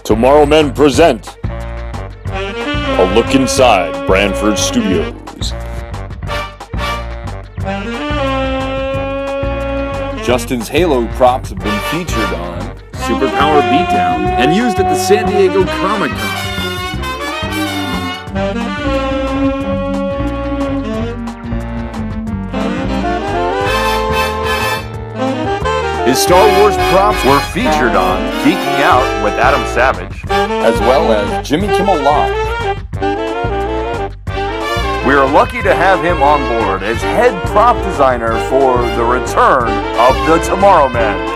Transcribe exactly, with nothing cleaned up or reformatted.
Tomorrow Men present a look inside Branfuhr Studios. Justin's Halo props have been featured on Superpower Beatdown and used at the San Diego Comic Con. His Star Wars props were featured on Geeking Out with Adam Savage, as well as Jimmy Kimmel Live. We are lucky to have him on board as head prop designer for the return of the Tomorrow Men.